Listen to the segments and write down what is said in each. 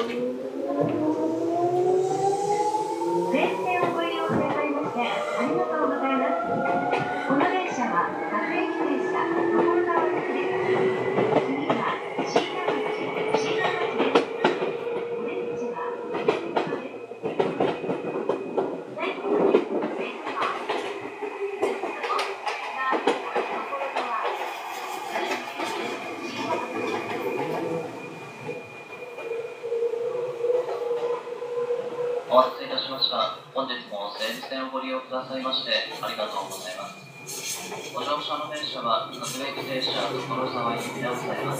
全線をご利用くださいましてありがとうございます。この電車は各駅停車所沢行きです。次は椎名町です。オレンジはオレンジです。 お待たせいたしました。本日も西武線をご利用くださいましてありがとうございます。ご乗車の電車は各駅停車所沢行きでございます。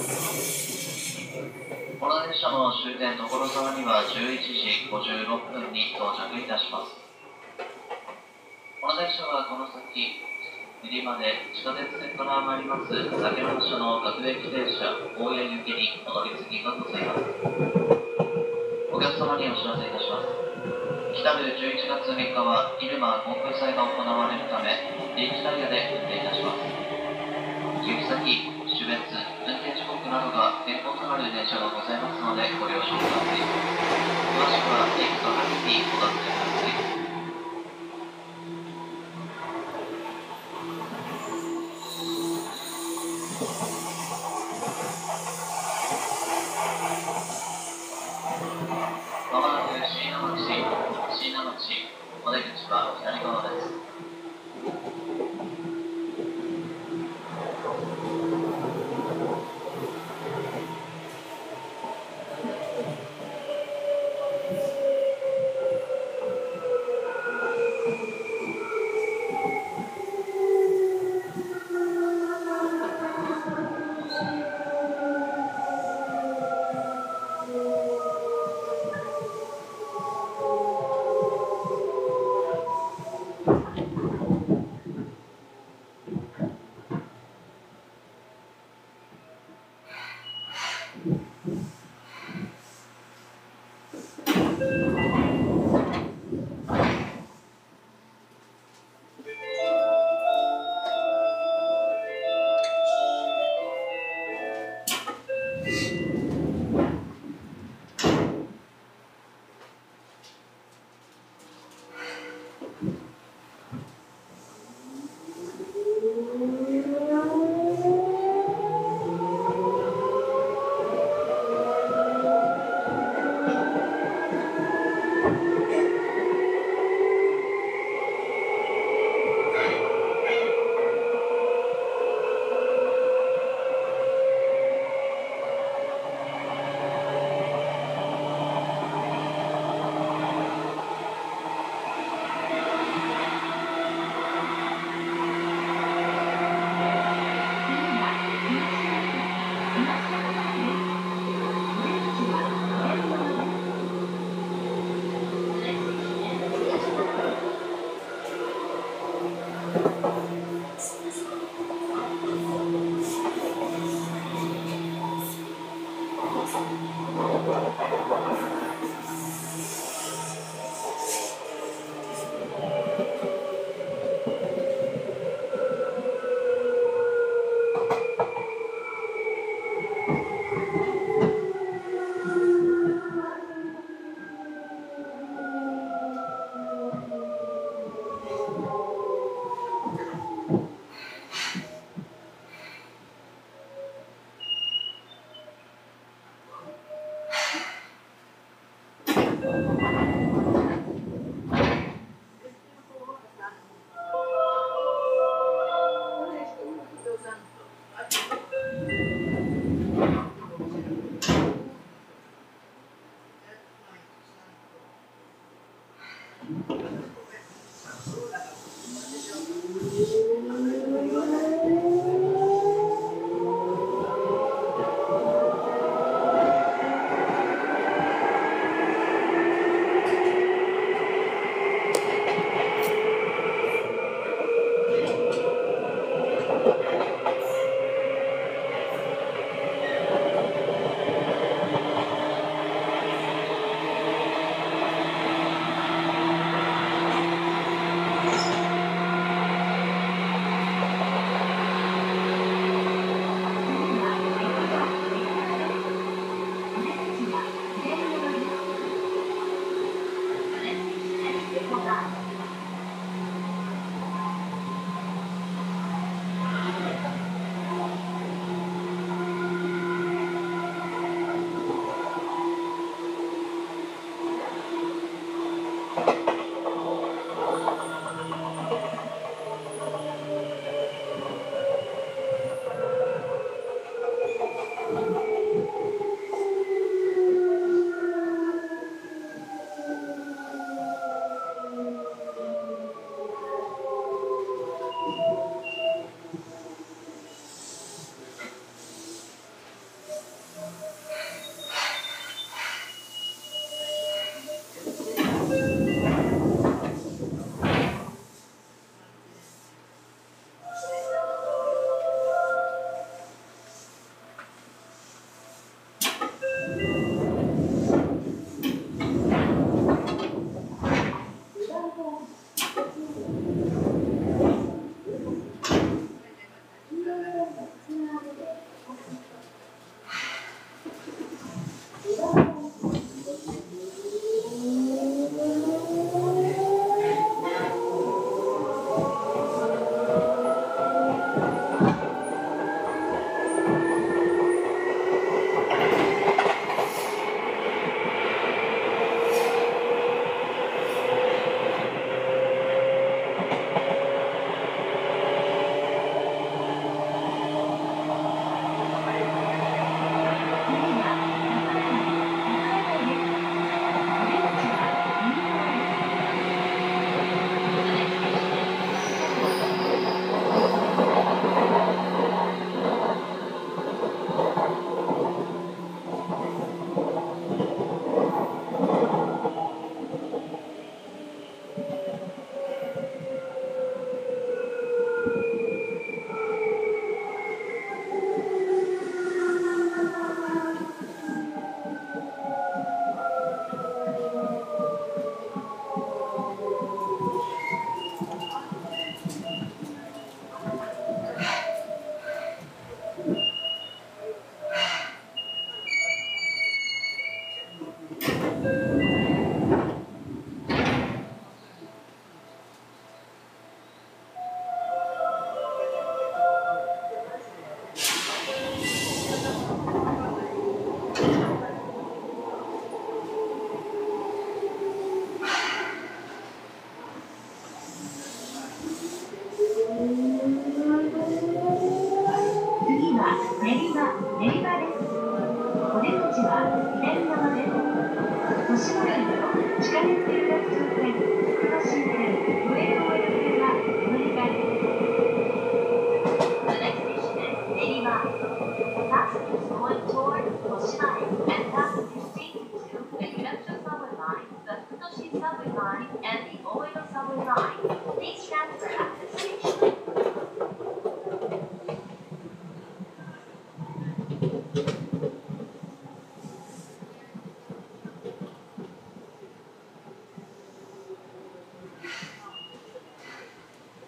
この電車の終点所沢には11時56分に到着いたします。この電車はこの先練馬で地下鉄線から参ります竹村署の各駅停車大谷行きにお乗り継ぎがございます。お客様にお知らせいたします。来たる11月3日は入間航空祭が行われるため臨時ダイヤで運転いたします。行き先、種別、運転時刻などが変更となる電車がございますのでご了承ください。詳しくは駅と各にお尋ねください。まもなく椎名町、お出口は左側です。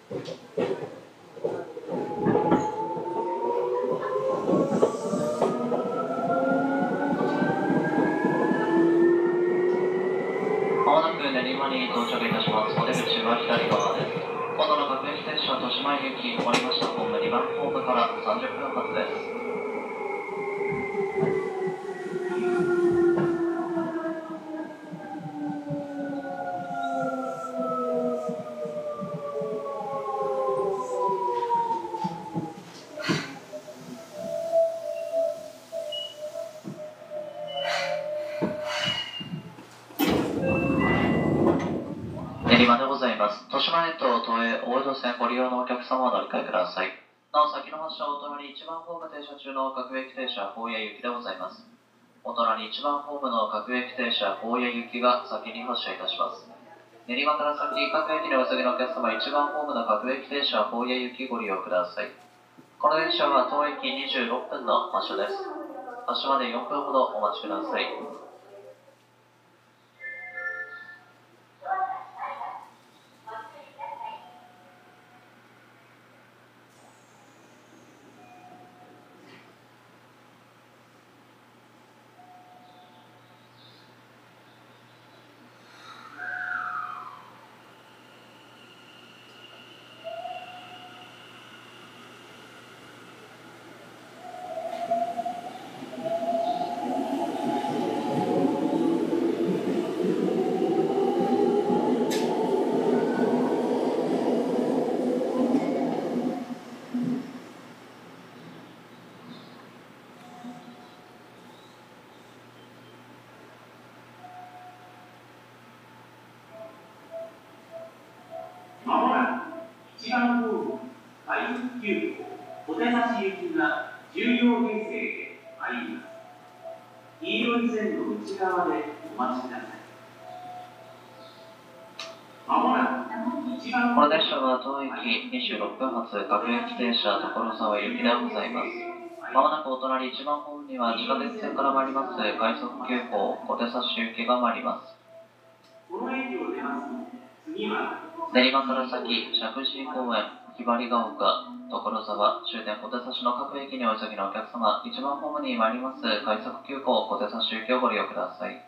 まもなく練馬に到着いたします。お出口は左側です。今度の各駅停車は豊島駅終わりましたホーム2番ホームから30分発です。練馬でございます。豊島駅と都営大江戸線ご利用のお客様はお乗り換えください。なお先の発車はお隣1番ホーム停車中の各駅停車高野行きでございます。お隣1番ホームの各駅停車高野行きが先に発車いたします。練馬から先各駅にお急ぎのお客様1番ホームの各駅停車高野行きご利用ください。この電車は当駅26分の発車です。発車まで4分ほどお待ちください。 まもなく1番ホーム快速急行小手指行きが10両編成へ参ります。黄色い線の内側でお待ちください。まもなく1番この電車は当駅26分発各駅停車所沢行きでございます。まもなくお隣1番ホームには地下鉄線から参ります快速急行小手指行きが参ります。 この駅を出ますので次は練馬から先、石神井公園、ひばりが丘、所沢、終点小手指の各駅にお急ぎのお客様、1番ホームに参ります快速急行小手指行きをご利用ください。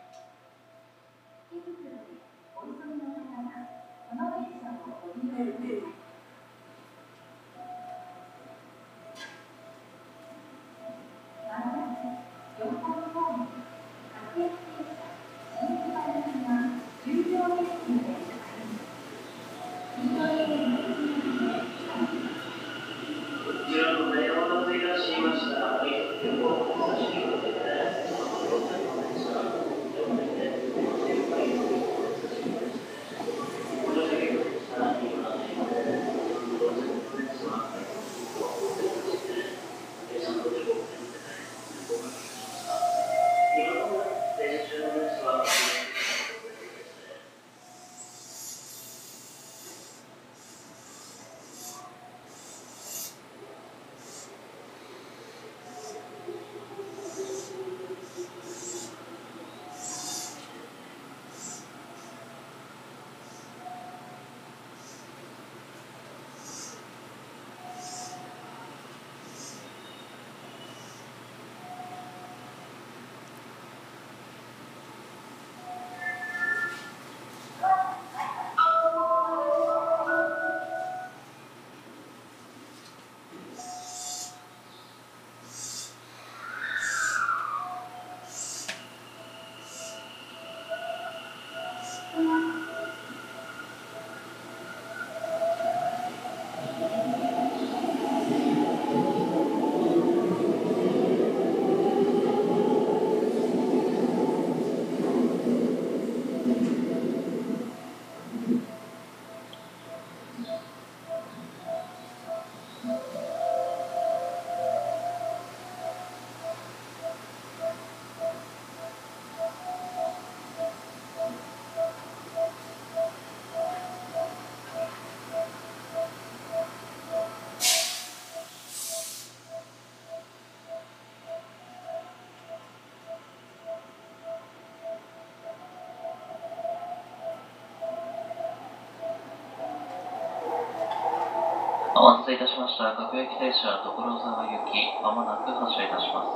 お待たせいたしました。各駅停車所沢行き、まもなく発車いたします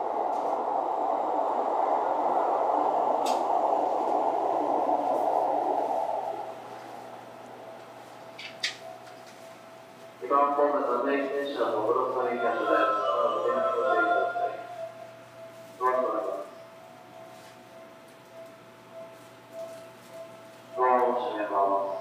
。2番ホーム各駅停車所沢行き発車です。ご注意ください。ドアを閉めます。ドアを閉めます。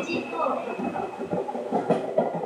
進行です。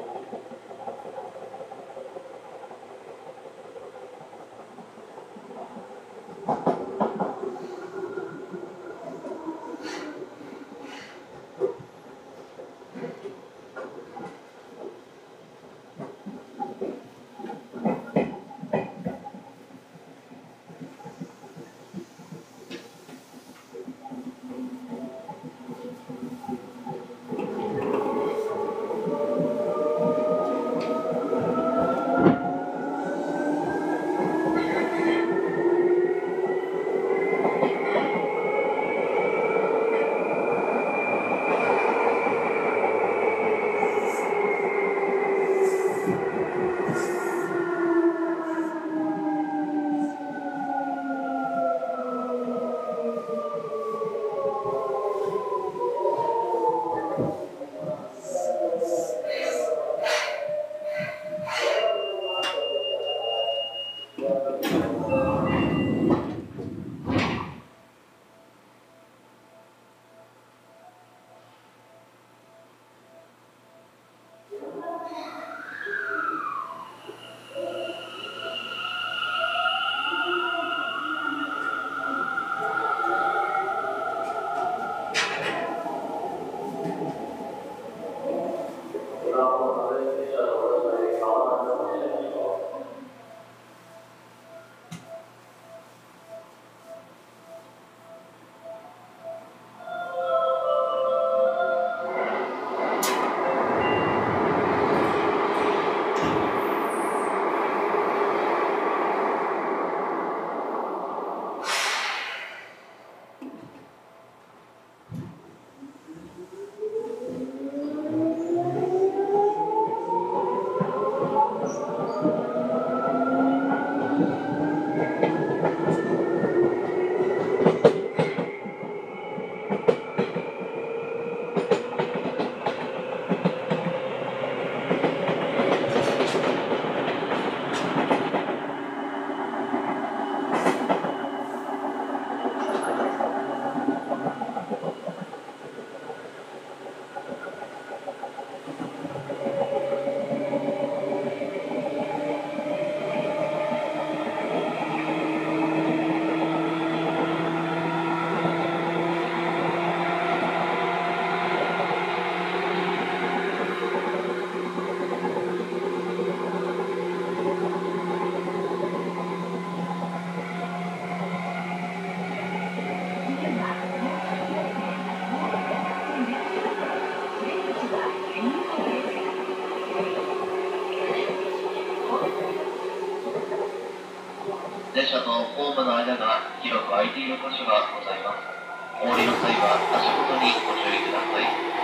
電車とホームの間が広く空いている箇所がございます。お降りの際は足元にご注意ください。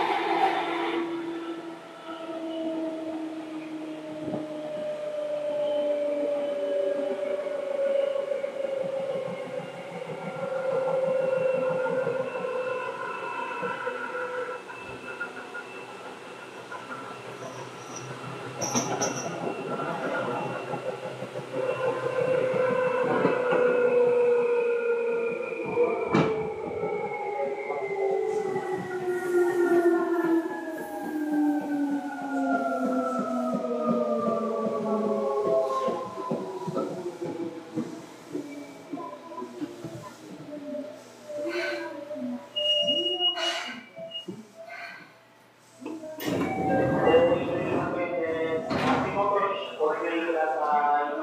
お注意ください。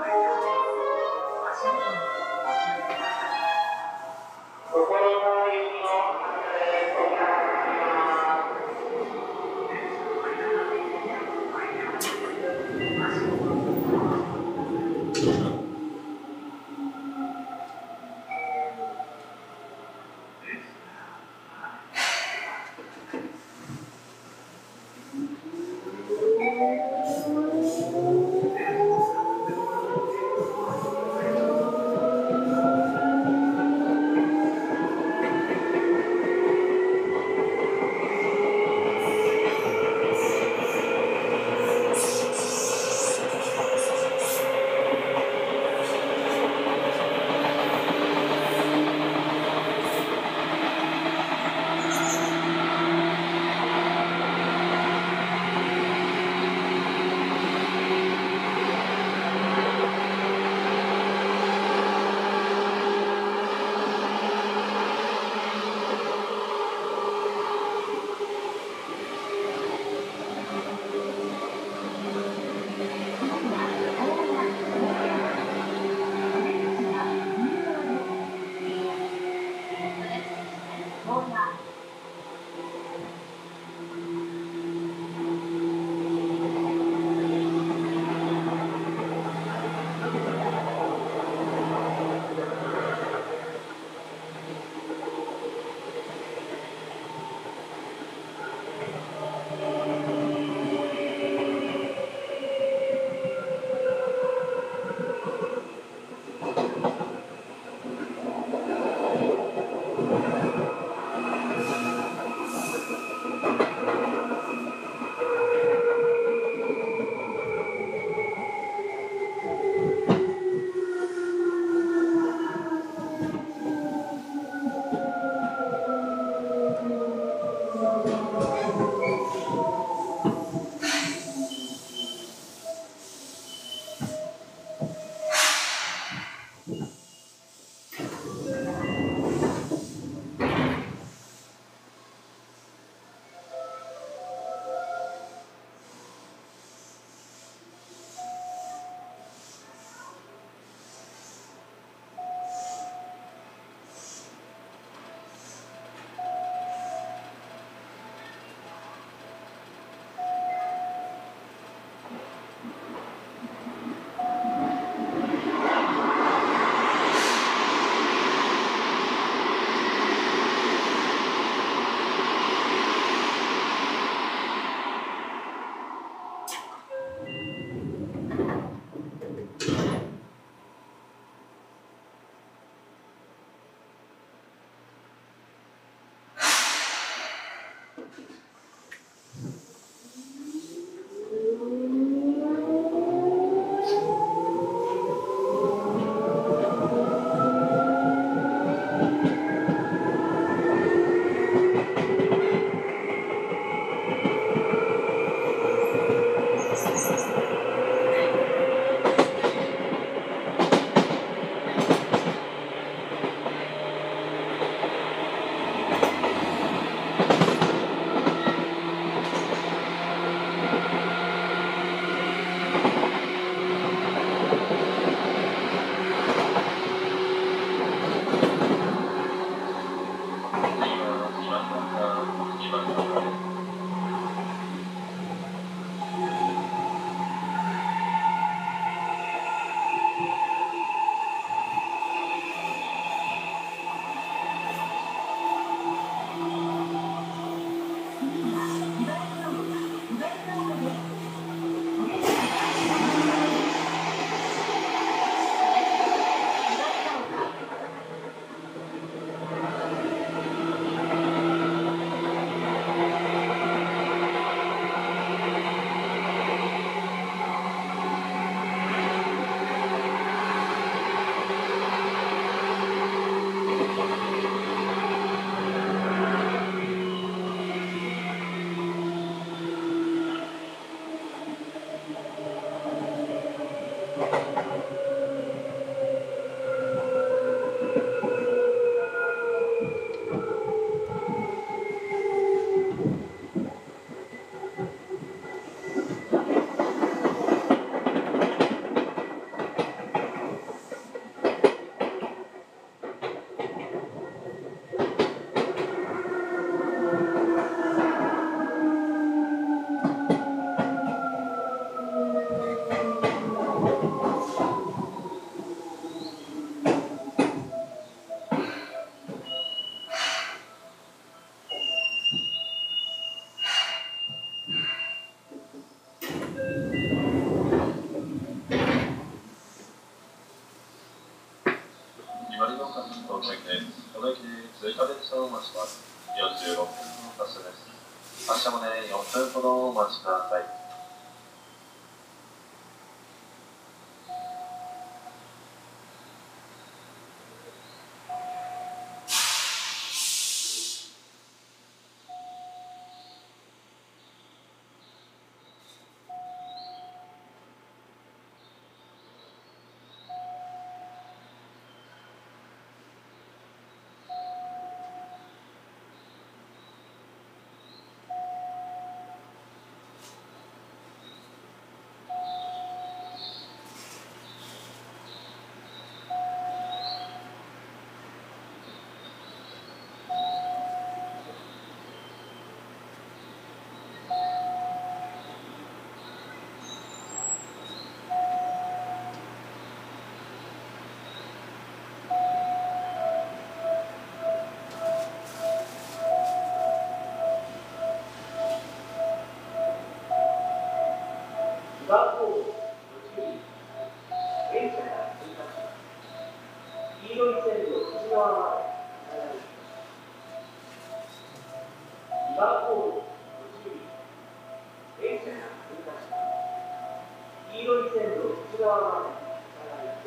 の駅で追加電車をお待ちください。46分の発車です。発車まで4分ほどお待ちください。 番号ご注意。電車が通過します。黄色い線路内側まで下がります。番号ご注意。電車が通過します。黄色い線路内側まで下がります。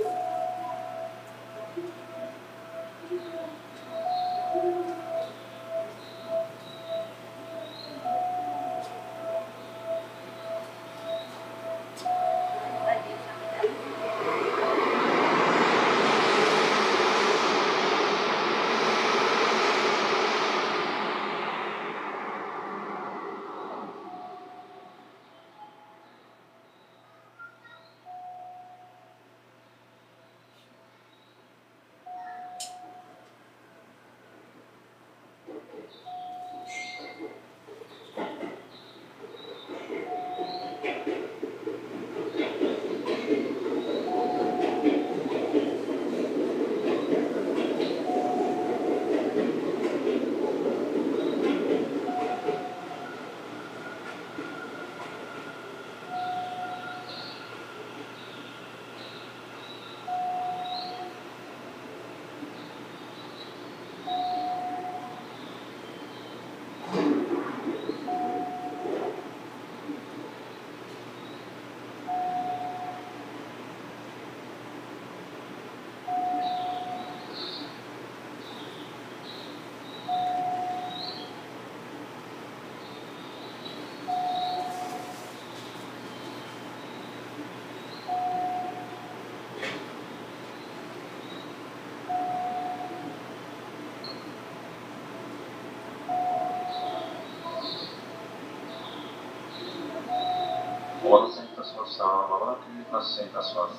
お待たせいたしました。まもなく発車いたします。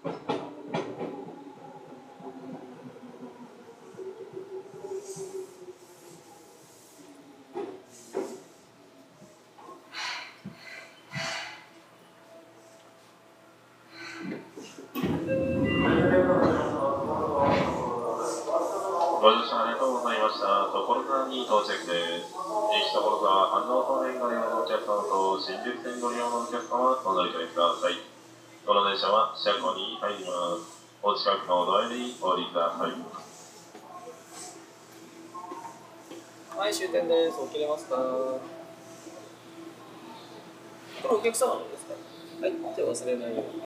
ご乗車ありがとうございました。所沢に到着です。西所沢飯能方面ご利用のお客様と新宿線ご利用のお客様はお乗り換えください。この電車は車庫に入ります。お近くのドアにお降りください。 はい、終点です。起きれますか？これお客様のですか？はい、じゃあ忘れないように。